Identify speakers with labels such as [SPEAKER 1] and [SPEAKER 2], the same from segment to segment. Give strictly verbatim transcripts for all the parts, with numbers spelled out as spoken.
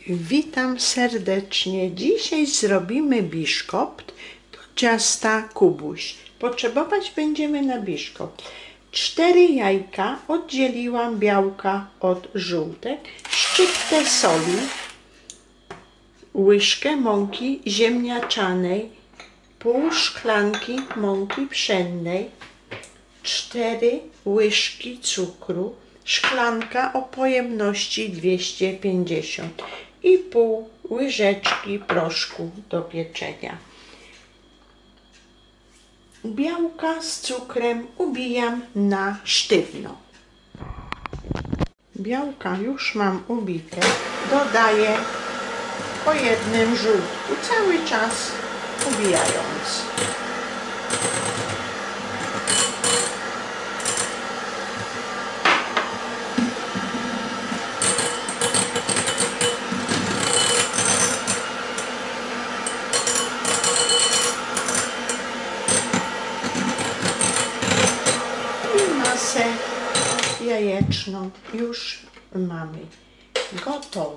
[SPEAKER 1] Witam serdecznie. Dzisiaj zrobimy biszkopt do ciasta kubuś. Potrzebować będziemy na biszkopt cztery jajka, oddzieliłam białka od żółtek, szczyptę soli, łyżkę mąki ziemniaczanej, pół szklanki mąki pszennej, cztery łyżki cukru, szklanka o pojemności dwieście pięćdziesiąt i pół łyżeczki proszku do pieczenia. Białka z cukrem ubijam na sztywno. Białka już mam ubite, dodaję po jednym żółtku, cały czas ubijając. Masę jajeczną już mamy gotową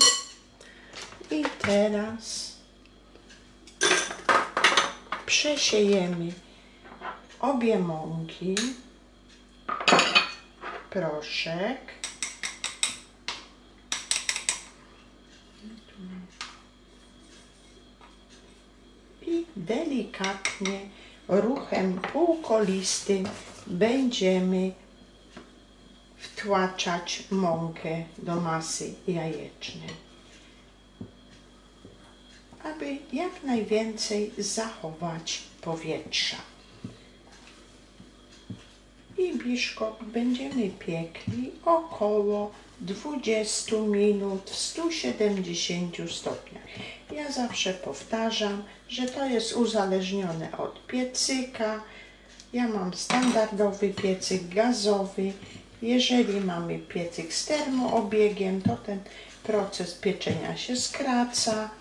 [SPEAKER 1] i teraz przesiejemy obie mąki, proszek i delikatnie ruchem półkolistym będziemy wtłaczać mąkę do masy jajecznej, aby jak najwięcej zachować powietrza. I biszkopt będziemy piekli około dwadzieścia minut w stu siedemdziesięciu stopniach. Ja zawsze powtarzam, że to jest uzależnione od piecyka. Ja mam standardowy piecyk gazowy. Jeżeli mamy piecyk z termoobiegiem, to ten proces pieczenia się skraca.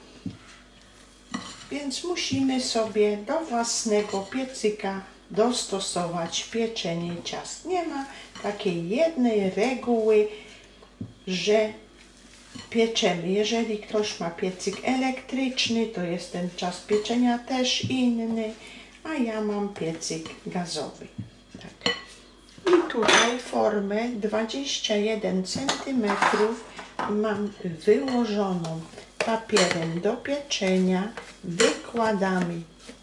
[SPEAKER 1] Więc musimy sobie do własnego piecyka dostosować pieczenie ciast. Nie ma takiej jednej reguły, że pieczemy. Jeżeli ktoś ma piecyk elektryczny, to jest ten czas pieczenia też inny, a ja mam piecyk gazowy. Tak. I tutaj formę dwadzieścia jeden centymetrów mam wyłożoną papierem do pieczenia. Wykładamy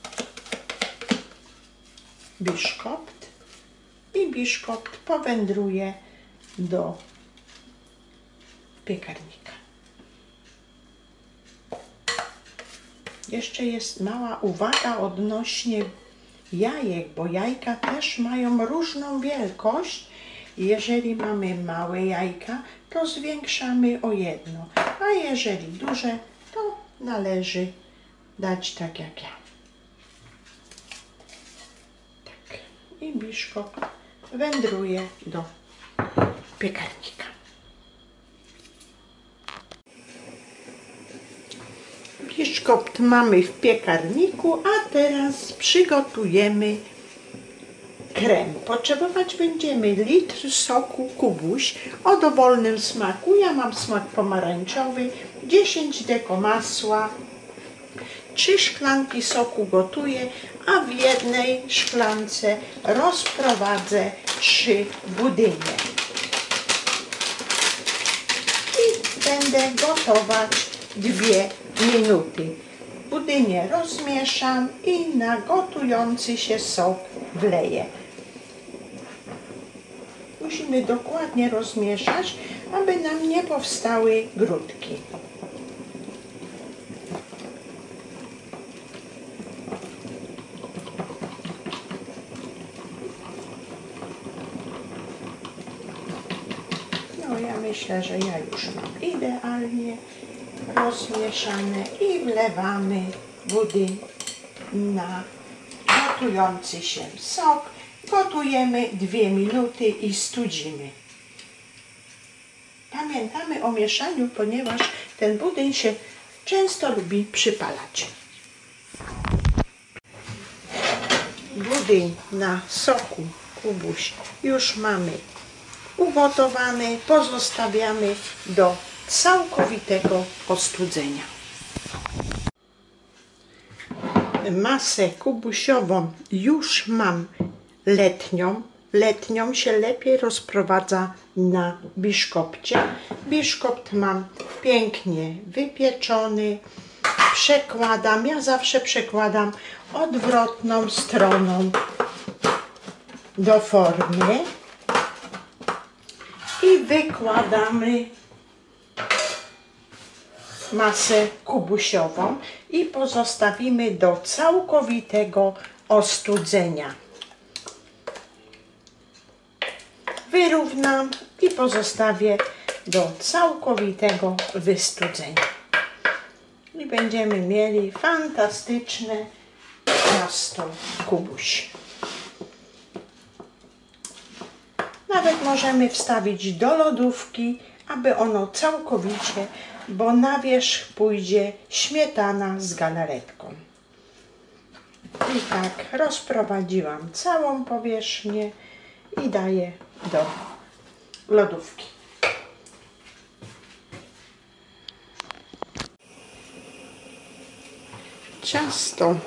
[SPEAKER 1] biszkopt i biszkopt powędruje do piekarnika. Jeszcze jest mała uwaga odnośnie jajek, bo jajka też mają różną wielkość. Jeżeli mamy małe jajka, to zwiększamy o jedno, a jeżeli duże, to należy dać tak jak ja. Tak. I biszkopt wędruje do piekarnika. Biszkopt mamy w piekarniku, a teraz przygotujemy krem. Potrzebować będziemy litr soku kubuś o dowolnym smaku. Ja mam smak pomarańczowy, dziesięć deko masła, trzy szklanki soku gotuję, a w jednej szklance rozprowadzę trzy budynie. I będę gotować dwie minuty. Budynie rozmieszam i na gotujący się sok wleję. Musimy dokładnie rozmieszać, aby nam nie powstały grudki. No ja myślę, że ja już mam idealnie rozmieszane i wlewamy budyń na gotujący się sok. Gotujemy dwie minuty i studzimy. Pamiętamy o mieszaniu, ponieważ ten budyń się często lubi przypalać. Budyń na soku kubuś już mamy ugotowany, pozostawiamy do całkowitego ostudzenia. Masę kubusiową już mam letnią. Letnią się lepiej rozprowadza na biszkopcie. Biszkopt mam pięknie wypieczony. Przekładam, ja zawsze przekładam odwrotną stroną do formy i wykładamy masę kubusiową i pozostawimy do całkowitego ostudzenia. Wyrównam i pozostawię do całkowitego wystudzenia. I będziemy mieli fantastyczne ciasto kubuś. Nawet możemy wstawić do lodówki, aby ono całkowicie, bo na wierzch pójdzie śmietana z galaretką. I tak rozprowadziłam całą powierzchnię i daję do lodówki. Ciasto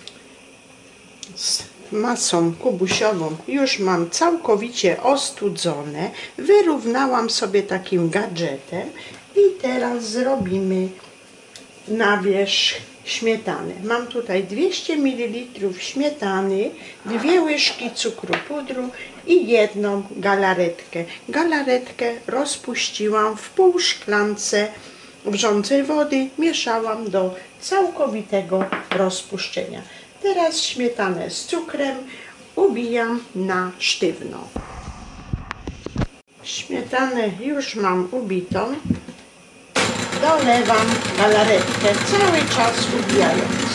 [SPEAKER 1] z masą kubusiową już mam całkowicie ostudzone. Wyrównałam sobie takim gadżetem i teraz zrobimy na wierzch śmietany. Mam tutaj dwieście mililitrów śmietany, dwie łyżki cukru pudru i jedną galaretkę. Galaretkę rozpuściłam w pół szklance wrzącej wody, mieszałam do całkowitego rozpuszczenia. Teraz śmietanę z cukrem ubijam na sztywno. Śmietanę już mam ubitą. Dolewam galaretkę, cały czas ubijając.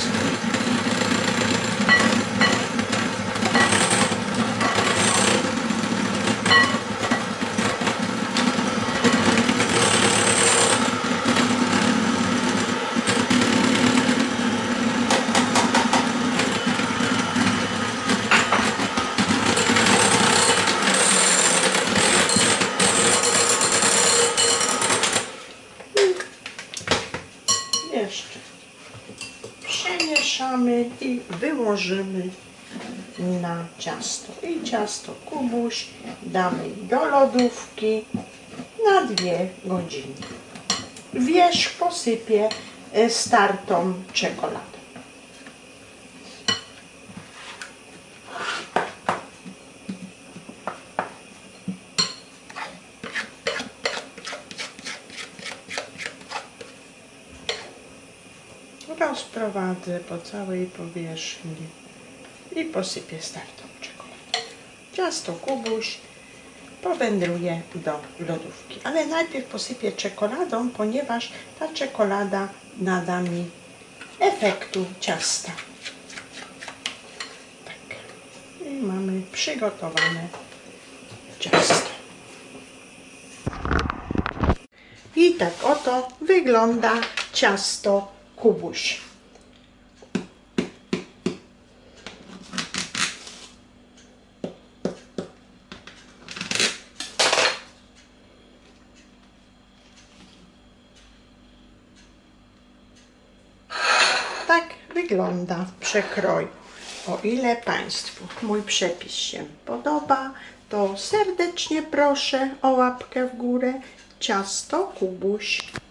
[SPEAKER 1] Jeszcze przemieszamy i wyłożymy na ciasto. I ciasto kubuś damy do lodówki na dwie godziny. Wierzch posypię startą czekoladą. Rozprowadzę po całej powierzchni i posypię startą czekoladą. Ciasto kubuś powędruje do lodówki, ale najpierw posypię czekoladą, ponieważ ta czekolada nada mi efektu ciasta. Tak. I mamy przygotowane ciasto. I tak oto wygląda ciasto kubuś. Tak wygląda w przekroju. O ile Państwu mój przepis się podoba, to serdecznie proszę o łapkę w górę. Ciasto kubuś.